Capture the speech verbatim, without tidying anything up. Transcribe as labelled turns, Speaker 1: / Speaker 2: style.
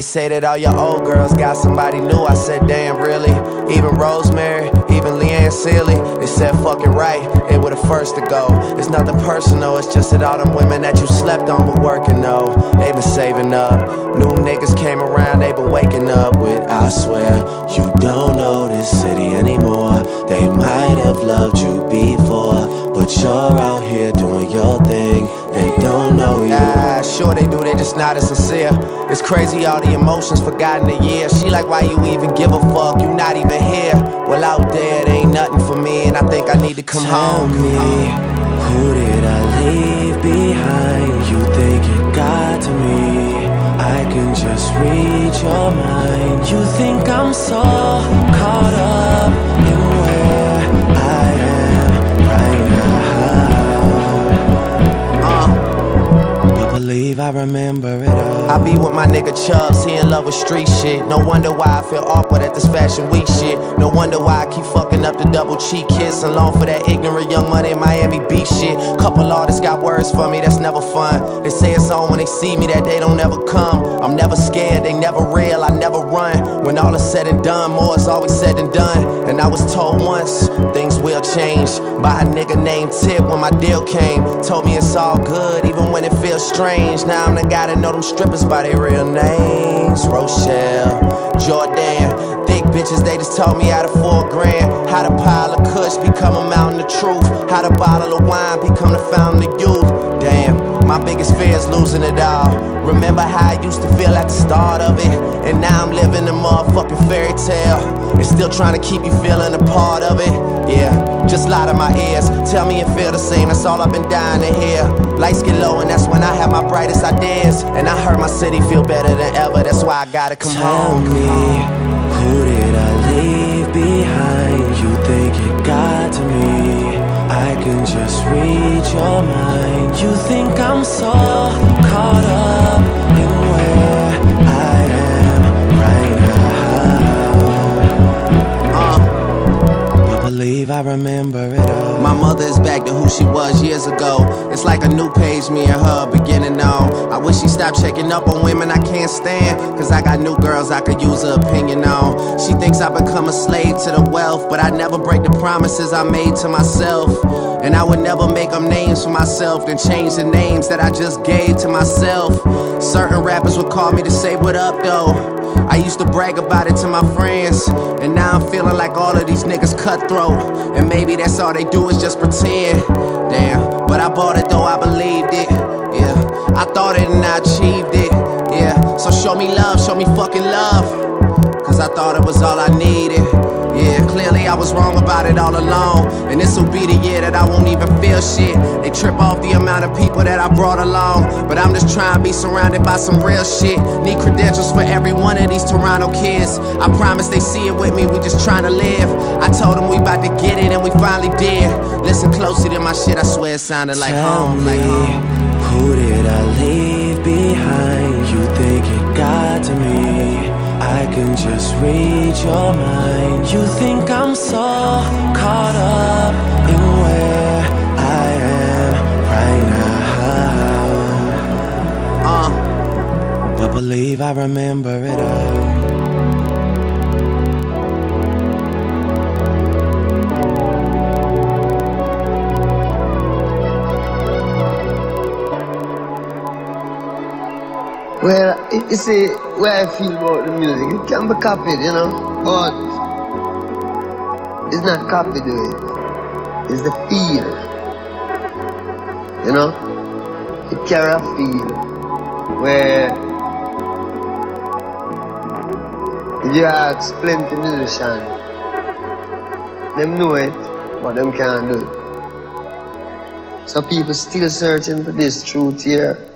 Speaker 1: They say that all your old girls got somebody new. I said, damn, really? Even Rosemary, even Leanne Sealy. They said, fucking right, they were the first to go. It's nothing personal, it's just that all them women that you slept on were working, though. They been saving up. New niggas came around, they been waking up with, I swear, you don't know this city anymore. They might have loved you before, but you're out here doing your thing. They don't know you. Ah, sure they do, they just not as sincere. It's crazy all the emotions forgotten a year. She like, why you even give a fuck? You not even here. Well, out there, it ain't nothing for me, and I think I need to come
Speaker 2: Tell
Speaker 1: home.
Speaker 2: me, who did I leave behind? You think it got to me? I can just read your mind. You think I'm so caught up in where I am right now. uh, But believe I remember it all.
Speaker 1: I be with my nigga Chubbs, he in love with street shit. No wonder why I feel awkward at this fashion week shit. No wonder why I keep fucking up the double cheek kiss. Along for that ignorant young money in Miami Beach shit. Couple artists got words for me, that's never fun. They say it's on when they see me that they don't ever come. I'm never scared, they never real, I never run. When all is said and done, more is always said and done. And I was told once, things will change, by a nigga named Tip when my deal came. Told me it's all good, even when it feels strange. Now I'm the guy that know them strippers by their real names. Rochelle, Jordan, thick bitches, they just told me how to four grand. How to pile of kush become a mountain of truth. How to bottle of wine become the fountain of youth. Damn, my biggest fear is losing it all. Remember how I used to feel at the start of it, and now I'm living a motherfucking fairy tale, and still trying to keep you feeling a part of it. Yeah, just lie to my ears, tell me it feel the same, that's all I've been dying to hear. Lights get low and that's when I have my brightest ideas, and I heard my city feel better than ever, that's why I gotta come
Speaker 2: Tell
Speaker 1: home.
Speaker 2: me, who did I leave behind? You think it got to me? I can just read your mind. You think I'm so caught up in where I am right now. uh, But believe I remember it all.
Speaker 1: My mother is back to who she was years ago. It's like a new page me and her beginning on. I wish she stopped checking up on women I can't stand, cause I got new girls I could use her opinion on. She thinks I become a slave to the wealth, but I never break the promises I made to myself. And I would never make up names for myself, then change the names that I just gave to myself. Certain rappers would call me to say what up though. I used to brag about it to my friends, and now I'm feeling like all of these niggas cutthroat, and maybe that's all they do is just pretend. Damn, but I bought it though, I believed it. Yeah, I thought it and I achieved it. Yeah, so show me love, show me fucking love, cause I thought it was all I needed. Yeah, clearly I was wrong about it all along, and this'll be the year that I won't even feel shit. They trip off the amount of people that I brought along, but I'm just trying to be surrounded by some real shit. Need credentials for every one of these Toronto kids. I promise they see it with me, we just trying to live. I told them we about to get it and we finally did. Listen closely to my shit, I swear it sounded like
Speaker 2: Tell
Speaker 1: home,
Speaker 2: me,
Speaker 1: like home.
Speaker 2: who did I leave behind? You think it got to me? I can just read your mind. You think I'm so caught up in where I am right now. uh, But believe I remember it all.
Speaker 3: Well, you see, where I feel about the music, it can be copied, you know, but it's not copied, it. It's the feel, you know. It carry a feel where if you ask plenty musicians, them know it, but them can't do it. So people still searching for this truth here.